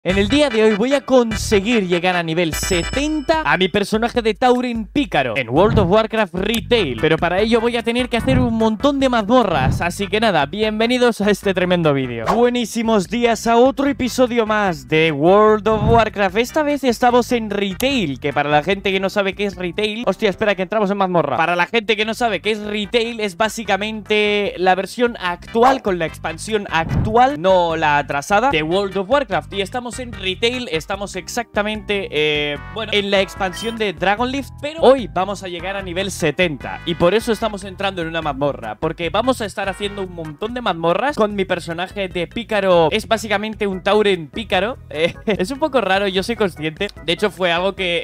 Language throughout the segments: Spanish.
En el día de hoy voy a conseguir llegar a nivel 70 a mi personaje de Tauren Pícaro en World of Warcraft Retail. Pero para ello voy a tener que hacer un montón de mazmorras. Así que nada, bienvenidos a este tremendo vídeo. Buenísimos días a otro episodio más de World of Warcraft. Esta vez estamos en Retail, que para la gente que no sabe qué es Retail... Hostia, espera, que entramos en mazmorra. Para la gente que no sabe qué es Retail, es básicamente la versión actual con la expansión actual, no la atrasada, de World of Warcraft. Y estamos en Retail, estamos exactamente, bueno, en la expansión de Dragonlift, pero hoy vamos a llegar a nivel 70 y por eso estamos entrando en una mazmorra, porque vamos a estar haciendo un montón de mazmorras con mi personaje de Pícaro. Es básicamente un Tauren Pícaro. Es un poco raro, yo soy consciente. De hecho fue algo que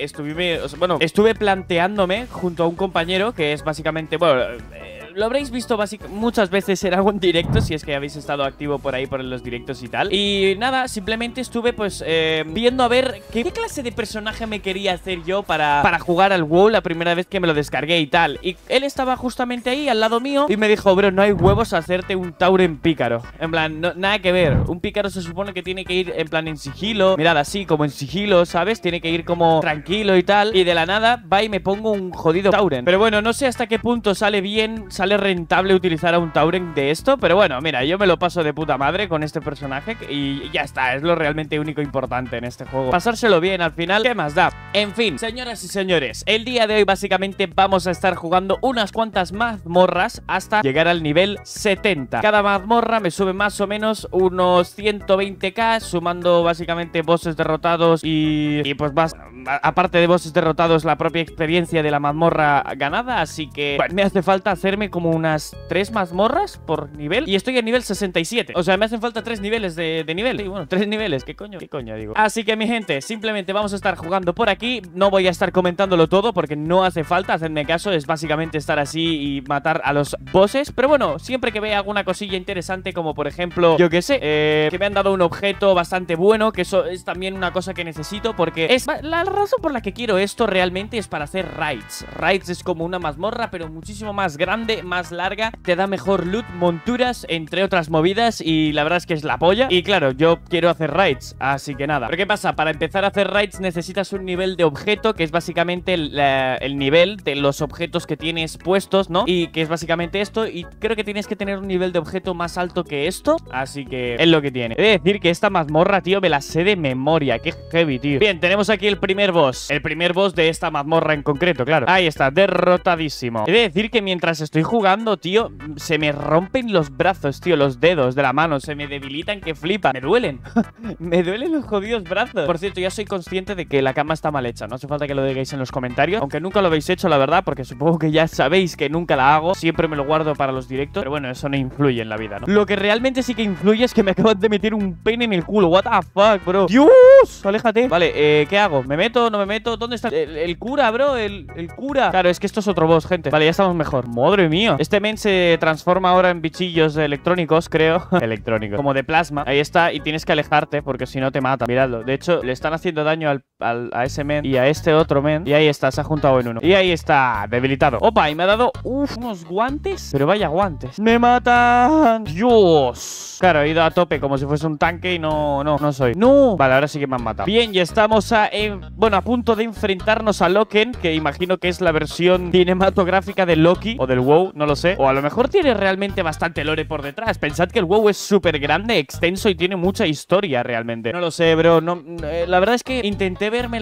estuve planteándome junto a un compañero, que es básicamente, bueno, lo habréis visto muchas veces en algún directo, si es que habéis estado activo por ahí por los directos y tal. Y nada, simplemente estuve pues viendo a ver qué clase de personaje me quería hacer yo para jugar al WoW la primera vez que me lo descargué y tal. Y él estaba justamente ahí al lado mío y me dijo: bro, no hay huevos a hacerte un Tauren Pícaro. En plan, nada que ver. Un Pícaro se supone que tiene que ir en plan en sigilo. Mirad, así como en sigilo, ¿sabes? Tiene que ir como tranquilo y tal. Y de la nada va y me pongo un jodido Tauren. Pero bueno, no sé hasta qué punto sale rentable utilizar a un Tauren de esto, pero bueno, mira, yo me lo paso de puta madre con este personaje y ya está, es lo realmente único importante en este juego. Pasárselo bien al final, ¿qué más da? En fin, señoras y señores, el día de hoy básicamente vamos a estar jugando unas cuantas mazmorras hasta llegar al nivel 70. Cada mazmorra me sube más o menos unos 120k, sumando básicamente bosses derrotados y pues más, aparte de bosses derrotados, la propia experiencia de la mazmorra ganada, así que bueno, me hace falta hacerme como unas 3 mazmorras por nivel y estoy en nivel 67. O sea, me hacen falta 3 niveles de nivel. Sí, bueno, 3 niveles, ¿qué coño digo? Así que mi gente, simplemente vamos a estar jugando por aquí. No voy a estar comentándolo todo porque no hace falta, hacedme caso. Es básicamente estar así y matar a los bosses. Pero bueno, siempre que vea alguna cosilla interesante, como por ejemplo, yo qué sé, que me han dado un objeto bastante bueno, que eso es también una cosa que necesito, porque es la razón por la que quiero esto realmente es para hacer raids. Raids es como una mazmorra, pero muchísimo más grande, más larga, te da mejor loot, monturas, entre otras movidas, y la verdad es que es la polla. Y claro, yo quiero hacer raids, así que nada. Pero ¿qué pasa? Para empezar a hacer raids necesitas un nivel de objeto, que es básicamente el nivel de los objetos que tienes puestos, ¿no? Y que es básicamente esto, y creo que tienes que tener un nivel de objeto más alto que esto, así que es lo que tiene. He de decir que esta mazmorra, tío, me la sé de memoria, qué heavy, tío. Bien, tenemos aquí el primer boss de esta mazmorra en concreto, claro. Ahí está, derrotadísimo. He de decir que mientras estoy jugando, tío, se me rompen los brazos, tío, los dedos de la mano, se me debilitan que flipa. Me duelen. Me duelen los jodidos brazos. Por cierto, ya soy consciente de que la cama está mal hecha. No hace falta que lo digáis en los comentarios, aunque nunca lo habéis hecho, la verdad, porque supongo que ya sabéis que nunca la hago. Siempre me lo guardo para los directos, pero bueno, eso no influye en la vida, ¿no? Lo que realmente sí que influye es que me acaban de meter un pene en el culo. What the fuck, bro. ¡Dios! Aléjate. Vale, ¿qué hago? ¿Me meto? ¿No me meto? ¿Dónde está el cura, bro? El cura. Claro, es que esto es otro boss, gente. Vale, ya estamos mejor. Madre mía. Este men se transforma ahora en bichillos electrónicos, creo. Electrónicos. Como de plasma. Ahí está. Y tienes que alejarte porque si no te mata. Miradlo. De hecho, le están haciendo daño a ese men y a este otro men. Y ahí está. Se ha juntado en uno. Y ahí está. Debilitado. Opa. Y me ha dado unos guantes. Pero vaya guantes. ¡Me matan! ¡Dios! Claro, he ido a tope como si fuese un tanque y no soy. ¡No! Vale, ahora sí que me han matado. Bien, y estamos a punto de enfrentarnos a Loken, que imagino que es la versión cinematográfica de Loki o del WoW, no lo sé. O a lo mejor tiene realmente bastante lore por detrás. Pensad que el WoW es súper grande, extenso y tiene mucha historia realmente. No lo sé, bro. La verdad es que intenté verme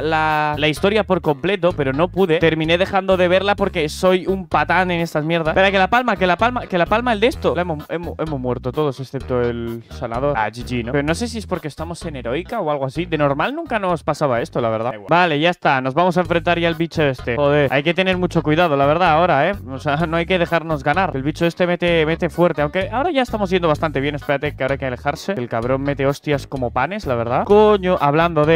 la historia por completo, pero no pude. Terminé dejando de verla porque soy un patán en estas mierdas. Espera, que la palma el de esto. Hemos muerto todos, excepto el sanador. Ah, GG, ¿no? Pero no sé si es porque estamos en heroica o algo así. De normal nunca nos pasaba esto, la verdad. Vale, ya está. Nos vamos a enfrentar ya al bicho este. Joder, hay que tener mucho cuidado, la verdad, ahora, O sea, no hay que dejarnos ganar. El bicho este mete fuerte. Aunque ahora ya estamos yendo bastante bien. Espérate, que ahora hay que alejarse. El cabrón mete hostias como panes, la verdad. Coño, hablando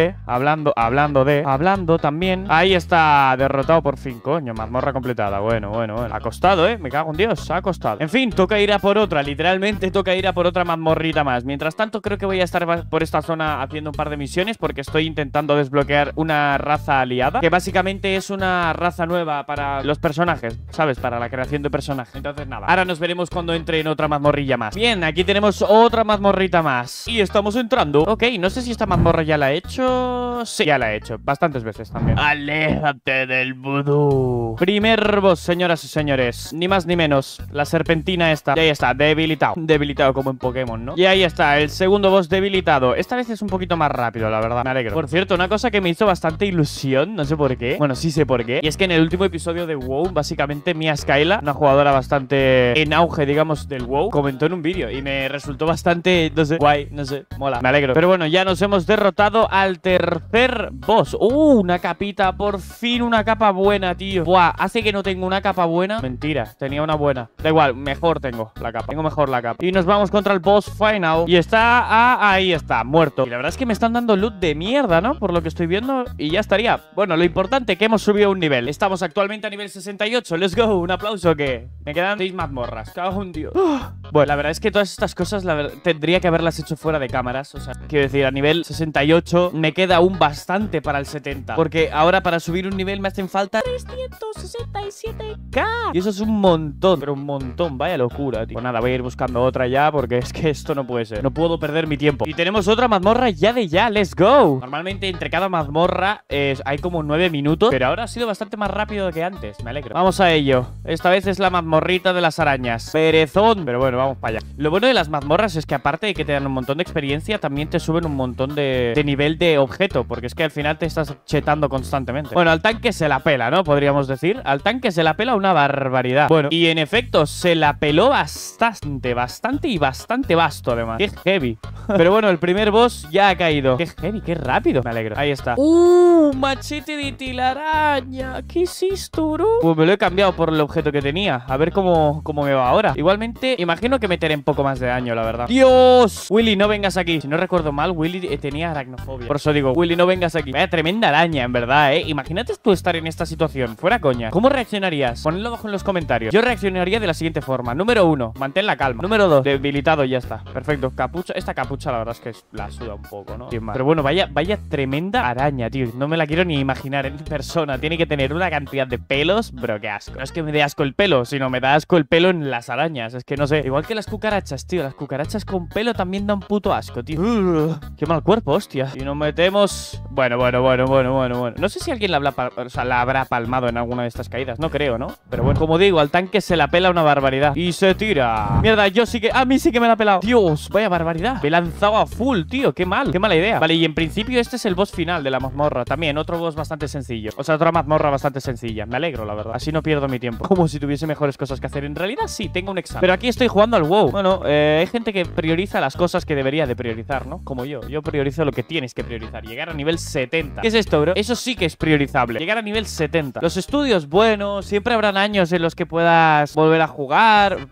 también. Ahí está, derrotado por fin, coño. Mazmorra completada. Bueno. Ha costado, me cago en Dios, ha costado. En fin, toca ir a por otra. Literalmente toca ir a por otra mazmorrita más. Mientras tanto, creo que voy a estar por esta zona haciendo un par par de misiones porque estoy intentando desbloquear una raza aliada, que básicamente es una raza nueva para los personajes, ¿sabes? Para la creación de personajes. Entonces nada, ahora nos veremos cuando entre en otra mazmorrilla más. Bien, aquí tenemos otra mazmorrita más y estamos entrando. Ok, no sé si esta mazmorra ya la he hecho. Sí, ya la he hecho, bastantes veces también. Aléjate del vudú. Primer boss, señoras y señores, ni más ni menos, la serpentina esta. Y ahí está, debilitado. Debilitado como en Pokémon, ¿no? Y ahí está, el segundo boss debilitado. Esta vez es un poquito más rápido, la verdad, me alegro. Por cierto, una cosa que me hizo bastante ilusión, no sé por qué. Bueno, sí sé por qué. Y es que en el último episodio de WoW, básicamente Mia Skyla, una jugadora bastante en auge, digamos, del WoW, comentó en un vídeo y me resultó bastante, no sé, guay, no sé, mola, me alegro. Pero bueno, ya nos hemos derrotado al tercer boss. Una capita, por fin una capa buena, tío. Buah, hace que no tengo una capa buena. Mentira, tenía una buena. Da igual, mejor tengo la capa. Tengo mejor la capa. Y nos vamos contra el boss final. Y está, ahí está, muerto. Y la verdad es que me están dando loot de mierda, ¿no? Por lo que estoy viendo. Y ya estaría. Bueno, lo importante es que hemos subido un nivel. Estamos actualmente a nivel 68. Let's go. Un aplauso que me quedan 6 mazmorras. Cago en Dios. Bueno, la verdad es que todas estas cosas tendría que haberlas hecho fuera de cámaras. O sea, quiero decir, a nivel 68 me queda aún bastante para el 70. Porque ahora para subir un nivel me hacen falta 367k. Y eso es un montón, pero un montón. Vaya locura, tío. Pues nada, voy a ir buscando otra ya porque es que esto no puede ser. No puedo perder mi tiempo. Y tenemos otra mazmorra ya de ya. Let's go. Normalmente entre cada mazmorra hay como 9 minutos, pero ahora ha sido bastante más rápido que antes. Me alegro. Vamos a ello. Esta vez es la mazmorrita de las arañas. Perezón. Pero bueno, vamos para allá. Lo bueno de las mazmorras es que aparte de que te dan un montón de experiencia, también te suben un montón de nivel de objeto, porque es que al final te estás chetando constantemente. Bueno, al tanque se la pela, ¿no? Podríamos decir. Al tanque se la pela una barbaridad. Bueno, y en efecto, se la peló bastante vasto además. Qué heavy. Pero bueno, el primer boss ya ha caído. Qué heavy, qué rápido. Me alegro. Ahí está. Machete de telaraña. ¿Qué es esto, bro? Pues me lo he cambiado por el objeto que tenía. A ver cómo me va ahora. Igualmente, imagino que meteré un poco más de daño, la verdad. ¡Dios! Willy, no vengas aquí. Si no recuerdo mal, Willy tenía aracnofobia. Por eso digo, Willy, no vengas aquí. Vaya tremenda araña, en verdad, ¿eh? Imagínate tú estar en esta situación. Fuera coña. ¿Cómo reaccionarías? Ponedlo abajo en los comentarios. Yo reaccionaría de la siguiente forma. Número 1, mantén la calma. Número 2, debilitado y ya está. Perfecto. Capucha. Esta capucha, la verdad es que la suda un poco, ¿no? Pero bueno, vaya tremenda araña, tío. No me la quiero ni imaginar en persona. Tiene que tener una cantidad de pelos. Bro, qué asco. No es que me dé asco el pelo, sino me da asco el pelo en las arañas. Es que no sé. Igual que las cucarachas, tío. Las cucarachas con pelo también dan puto asco, tío. Qué mal cuerpo, hostia. Y nos metemos... Bueno. No sé si alguien la habrá palmado en alguna de estas caídas. No creo, ¿no? Pero bueno, como digo, al tanque se la pela una barbaridad. Y se tira. Mierda, yo sí que... A mí sí que me la ha pelado. Dios, vaya barbaridad. Me he lanzado a full, tío. Qué mal. Qué mala idea. Vale, y en principio este es el boss final de la mazmorra. También otro boss bastante sencillo. O sea, otra mazmorra bastante sencilla. Me alegro, la verdad. Así no pierdo mi tiempo. Como si tuviese mejores cosas que hacer. En realidad sí, tengo un examen. Pero aquí estoy jugando al WoW. Bueno, hay gente que prioriza las cosas que debería de priorizar, ¿no? Como yo. Yo priorizo lo que tienes que priorizar. Llegar a nivel 70. ¿Qué es esto, bro? Eso sí que es priorizable. Llegar a nivel 70. Los estudios, bueno, siempre habrán años en los que puedas volver a jugar.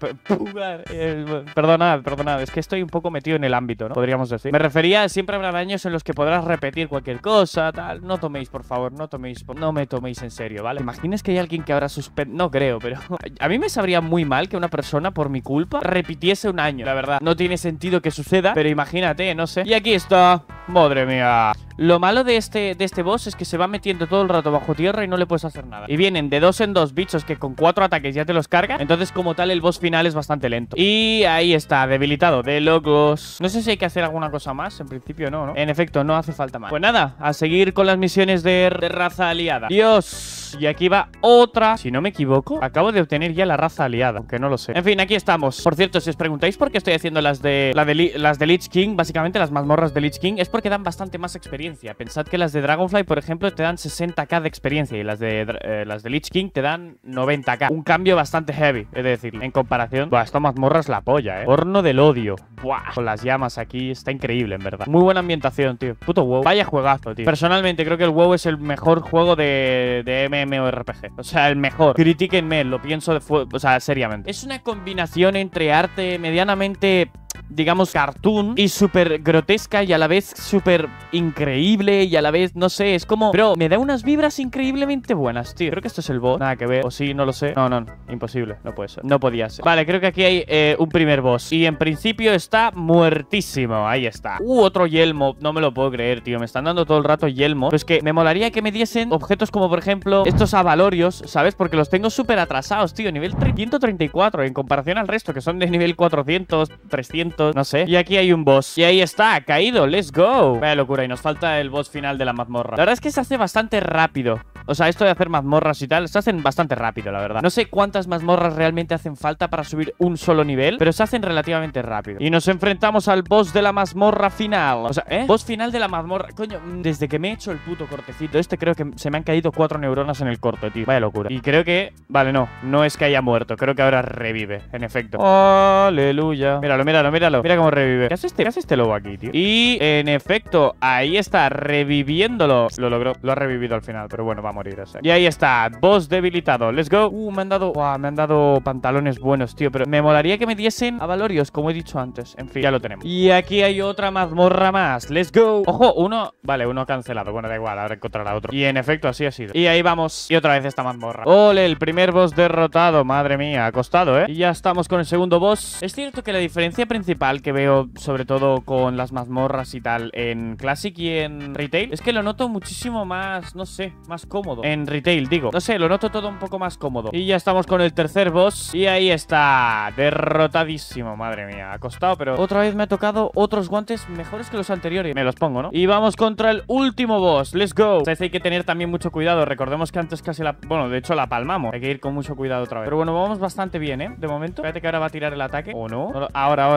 Perdonad. Es que estoy un poco metido en el ámbito, ¿no? Podríamos decir. Me refería, siempre habrán años en los que podrás repetir cualquier cosa, tal. No toméis, por favor, no me toméis en serio, ¿vale? Imagines que hay alguien que habrá suspendido. No creo, pero a mí me sabría muy mal que una persona, por mi culpa, repitiese un año. La verdad, no tiene sentido que suceda, pero imagínate, no sé. Y aquí está. Madre mía. Lo malo de este boss es que se va metiendo todo el rato bajo tierra y no le puedes hacer nada. Y vienen de 2 en 2 bichos que con 4 ataques ya te los cargan. Entonces, como tal, el boss final es bastante lento. Y ahí está, debilitado, de locos. No sé si hay que hacer alguna cosa más. En principio no, ¿no? En efecto, no hace falta más. Pues nada, a seguir con las misiones de raza aliada. Dios. Y aquí va otra. Si no me equivoco, acabo de obtener ya la raza aliada, aunque no lo sé. En fin, aquí estamos. Por cierto, si os preguntáis por qué estoy haciendo las de Lich King, básicamente las mazmorras de Lich King, es porque dan bastante más experiencia. Pensad que las de Dragonfly, por ejemplo, te dan 60k de experiencia y las de Lich King te dan 90k. Un cambio bastante heavy, es decir, en comparación. Buah, esta mazmorra es la polla, Horno del odio. Buah, con las llamas aquí, está increíble, en verdad. Muy buena ambientación, tío. Puto WoW. Vaya juegazo, tío. Personalmente creo que el WoW es el mejor juego de MMORPG. O sea, el mejor. Critíquenme, lo pienso seriamente. Es una combinación entre arte medianamente digamos, cartoon y súper grotesca y a la vez súper increíble y a la vez, no sé, es como... Bro, me da unas vibras increíblemente buenas, tío. Creo que esto es el boss. Nada que ver. O sí, no lo sé. No, imposible. No puede ser. No podía ser. Vale, creo que aquí hay un primer boss. Y en principio está muertísimo. Ahí está. Otro yelmo. No me lo puedo creer, tío. Me están dando todo el rato yelmo. Pues que me molaría que me diesen objetos como, por ejemplo, estos avalorios, ¿sabes? Porque los tengo súper atrasados, tío. Nivel 134 en comparación al resto, que son de nivel 400, 300, no sé. Y aquí hay un boss. Y ahí está, caído. Let's go. Vaya locura. Y nos falta el boss final de la mazmorra. La verdad es que se hace bastante rápido. O sea, esto de hacer mazmorras y tal, se hacen bastante rápido, la verdad. No sé cuántas mazmorras realmente hacen falta para subir un solo nivel, pero se hacen relativamente rápido. Y nos enfrentamos al boss de la mazmorra final. O sea, boss final de la mazmorra. Coño, desde que me he hecho el puto cortecito este, creo que se me han caído 4 neuronas en el corto, tío. Vaya locura. Y creo que... Vale, no es que haya muerto. Creo que ahora revive, en efecto. Aleluya. Míralo. Mira cómo revive. ¿Qué hace este lobo aquí, tío? Y, en efecto, ahí está, reviviéndolo. Lo logró. Lo ha revivido al final, pero bueno, va a morir ese. Y ahí está, boss debilitado. Let's go. Me han dado pantalones buenos, tío. Pero me molaría que me diesen avalorios, como he dicho antes. En fin, ya lo tenemos. Y aquí hay otra mazmorra más. Let's go. Ojo, uno cancelado. Bueno, da igual, ahora encontrará otro. Y en efecto, así ha sido. Y ahí vamos. Y otra vez esta mazmorra. Ole, el primer boss derrotado. Madre mía, ha costado, ¿eh? Y ya estamos con el segundo boss. Es cierto que la diferencia principal que veo, sobre todo con las mazmorras y tal, en Classic y en Retail, es que lo noto muchísimo más, no sé, más cómodo. En Retail, digo. No sé, lo noto todo un poco más cómodo. Y ya estamos con el tercer boss. Y ahí está, derrotadísimo. Madre mía, ha costado, pero otra vez me ha tocado otros guantes mejores que los anteriores. Me los pongo, ¿no? Y vamos contra el último boss. Let's go. O sea, hay que tener también mucho cuidado. Recordemos que antes casi la... Bueno, de hecho la palmamos. Hay que ir con mucho cuidado otra vez. Pero bueno, vamos bastante bien, ¿eh? De momento. Espérate que ahora va a tirar el ataque. ¿O no? Ahora.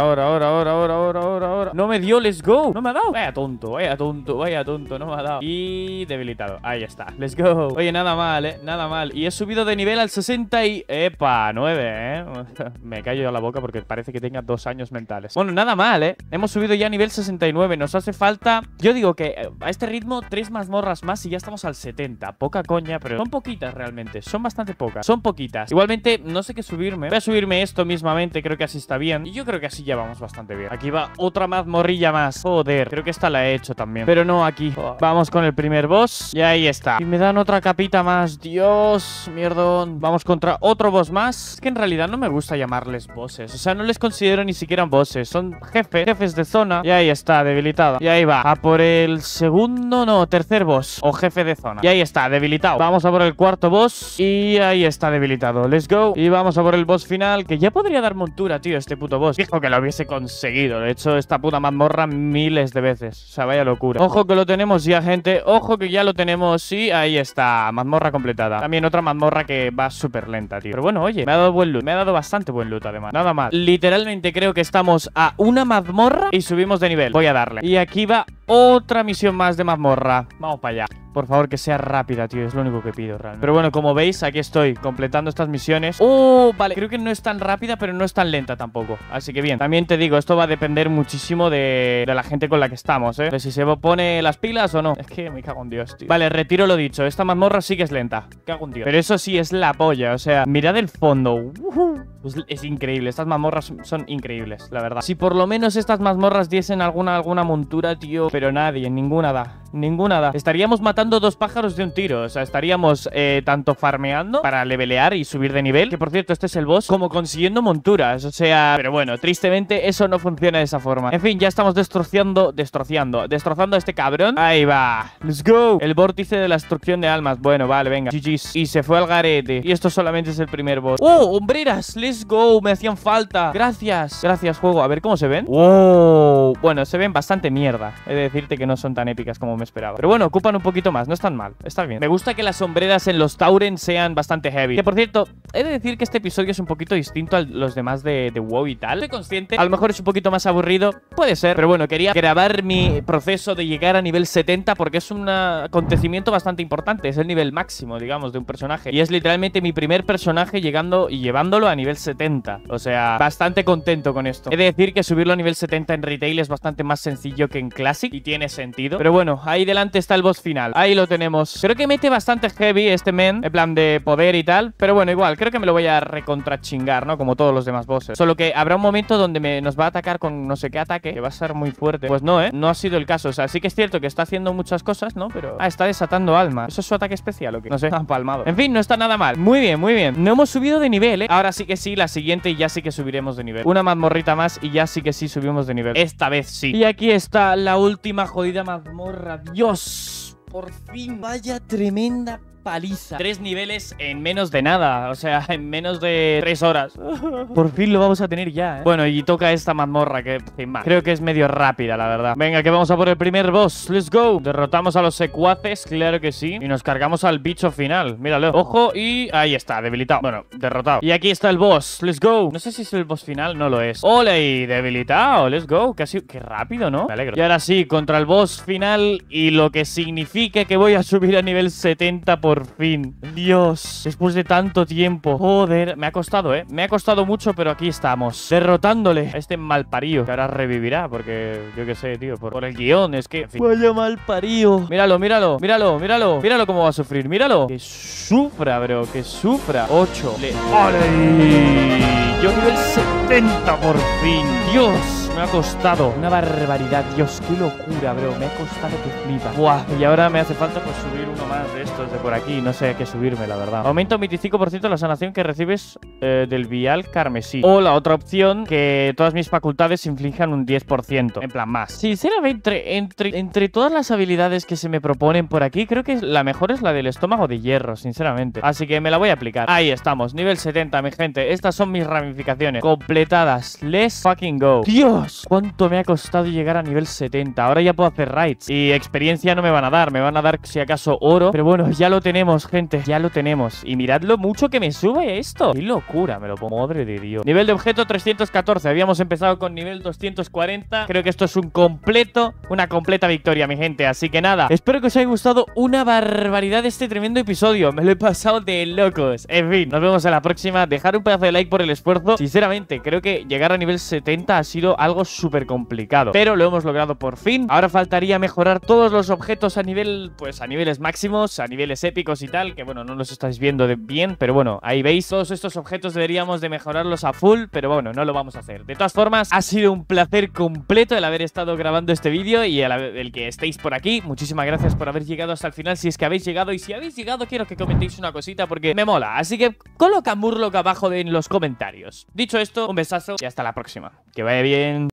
No me dio, let's go. No me ha dado. Vaya tonto. No me ha dado. Y debilitado. Ahí está. Let's go. Oye, nada mal, nada mal. Y he subido de nivel al 60 y... ¡Epa! 9, Me callo ya la boca porque parece que tenga 2 años mentales. Bueno, nada mal, Hemos subido ya a nivel 69. Nos hace falta... Yo digo que a este ritmo 3 mazmorras más y ya estamos al 70. Poca coña, pero son poquitas realmente. Son bastante pocas. Son poquitas. Igualmente, no sé qué subirme. Voy a subirme esto mismamente. Creo que así está bien. Y yo creo que así ya vamos bastante bien. Aquí va otra mazmorrilla más. Joder. Creo que esta la he hecho también. Pero no aquí. Vamos con el primer boss. Y ahí está. Y me dan otra capita más. Dios, mierdón. Vamos contra otro boss más. Es que en realidad no me gusta llamarles bosses. O sea, no les considero ni siquiera bosses. Son jefes de zona. Y ahí está, debilitado. Y ahí va. A por el tercer boss. O jefe de zona. Y ahí está, debilitado. Vamos a por el cuarto boss. Y ahí está, debilitado. Let's go. Y vamos a por el boss final. Que ya podría dar montura, tío, este puto boss. Dijo que lo hubiese conseguido. De hecho, esta puta mazmorra miles de veces. O sea, vaya locura. Ojo que lo tenemos ya, gente. Ojo que ya lo tenemos. Y ahí está, mazmorra completada. También otra mazmorra que va súper lenta, tío. Pero bueno, oye, me ha dado buen loot. Me ha dado bastante buen loot, además. Nada mal. Literalmente creo que estamos a una mazmorra y subimos de nivel. Voy a darle. Y aquí va otra misión más de mazmorra. Vamos para allá. Por favor, que sea rápida, tío. Es lo único que pido, realmente. Pero bueno, como veis, aquí estoy completando estas misiones. Vale. Creo que no es tan rápida, pero no es tan lenta tampoco. Así que bien. También te digo, esto va a depender muchísimo de la gente con la que estamos, De si se pone las pilas o no. Es que me cago en Dios, tío. Vale, retiro lo dicho. Esta mazmorra sí que es lenta. Cago en Dios. Pero eso sí, es la polla. O sea, mirad el fondo. Pues es increíble. Estas mazmorras son increíbles, la verdad. Si por lo menos estas mazmorras diesen alguna montura, tío. Pero nadie, ninguna da. Ninguna da. Estaríamos matando 2 pájaros de un tiro. O sea, estaríamos tanto farmeando para levelear y subir de nivel, que por cierto este es el boss, como consiguiendo monturas. O sea, pero bueno, tristemente eso no funciona de esa forma. En fin, ya estamos destrozando a este cabrón. Ahí va. Let's go. El vórtice de la destrucción de almas. Bueno, vale, venga. GG's. Y se fue al garete. Y esto solamente es el primer boss. ¡Hombreras! Let's go. Me hacían falta. Gracias. Gracias, juego. A ver cómo se ven. Bueno, se ven bastante mierda. He de decirte que no son tan épicas como me esperaba. Pero bueno, ocupan un poquito más. No están mal. Está bien. Me gusta que las sombreras en los Tauren sean bastante heavy. Que por cierto, he de decir que este episodio es un poquito distinto a los demás de WoW y tal. Estoy consciente. A lo mejor es un poquito más aburrido. Puede ser. Pero bueno, quería grabar mi proceso de llegar a nivel 70 porque es un acontecimiento bastante importante. Es el nivel máximo, digamos, de un personaje. Y es literalmente mi primer personaje llegando y llevándolo a nivel 70. O sea, bastante contento con esto. He de decir que subirlo a nivel 70 en Retail es bastante más sencillo que en Classic y tiene sentido. Pero bueno, ahí ahí delante está el boss final. Ahí lo tenemos. Creo que mete bastante heavy este men, en plan de poder y tal. Pero bueno, igual, creo que me lo voy a recontrachingar, ¿no? Como todos los demás bosses. Solo que habrá un momento donde nos va a atacar con no sé qué ataque, que va a ser muy fuerte. Pues no, no ha sido el caso. O sea, sí que es cierto que está haciendo muchas cosas, ¿no? Pero... está desatando alma. ¿Eso es su ataque especial o qué? No sé, han palmado. En fin, no está nada mal. Muy bien, muy bien. No hemos subido de nivel, ¿eh? Ahora sí que sí, la siguiente y ya sí que subiremos de nivel. Una mazmorrita más y ya sí que sí subimos de nivel. Esta vez sí. Y aquí está la última jodida mazmorra. Dios, por fin. Vaya tremenda paliza. 3 niveles en menos de nada. O sea, en menos de 3 horas. Por fin lo vamos a tener ya, ¿eh? Bueno, y toca esta mazmorra que, sin más, creo que es medio rápida, la verdad. Venga, que vamos a por el primer boss. Let's go. Derrotamos a los secuaces, claro que sí. Y nos cargamos al bicho final. Míralo. Ojo y... ahí está, debilitado. Bueno, derrotado. Y aquí está el boss. Let's go. No sé si es el boss final, no lo es. ¡Ole! Debilitado. Let's go. Casi... qué rápido, ¿no? Me alegro. Y ahora sí, contra el boss final y lo que significa que voy a subir a nivel 70 por fin. Dios, después de tanto tiempo. Joder, me ha costado, me ha costado mucho, pero aquí estamos, derrotándole a este malparío, que ahora revivirá, porque yo qué sé, tío, por el guión. Es que, en fin. Vaya malparío. Míralo, míralo, míralo, míralo. Míralo cómo va a sufrir, míralo. Que sufra, bro, que sufra. 8. ¡Ole! Yo nivel 70 por fin. Dios, me ha costado una barbaridad. Dios, qué locura, bro. Me ha costado que flipa. Buah, y ahora me hace falta pues subir uno más de estos de por aquí. No sé a qué subirme, la verdad. Aumenta un 25% la sanación que recibes del vial carmesí. O la otra opción, que todas mis facultades inflijan un 10%. En plan, más. Sinceramente, entre todas las habilidades que se me proponen por aquí, creo que la mejor es la del estómago de hierro, sinceramente. Así que me la voy a aplicar. Ahí estamos, nivel 70, mi gente. Estas son mis ramificaciones completadas. Let's fucking go. Dios, cuánto me ha costado llegar a nivel 70. Ahora ya puedo hacer raids. Y experiencia no me van a dar. Me van a dar, si acaso, oro. Pero bueno, ya lo tenemos, gente. Ya lo tenemos. Y mirad lo mucho que me sube esto. Qué locura, me lo pongo. Madre de Dios. Nivel de objeto 314. Habíamos empezado con nivel 240. Creo que esto es una completa victoria, mi gente. Así que nada, espero que os haya gustado una barbaridad este tremendo episodio. Me lo he pasado de locos. En fin, nos vemos en la próxima. Dejar un pedazo de like por el esfuerzo. Sinceramente, creo que llegar a nivel 70 ha sido algo súper complicado, pero lo hemos logrado por fin. Ahora faltaría mejorar todos los objetos a nivel, pues a niveles máximos, a niveles épicos y tal, que bueno, no los estáis viendo bien, pero bueno, ahí veis, todos estos objetos deberíamos de mejorarlos a full, pero bueno, no lo vamos a hacer. De todas formas, ha sido un placer completo el haber estado grabando este vídeo y el que estéis por aquí. Muchísimas gracias por haber llegado hasta el final, si es que habéis llegado, y si habéis llegado quiero que comentéis una cosita porque me mola, así que coloca Murloc abajo en los comentarios. Dicho esto, un besazo y hasta la próxima. Que vaya bien.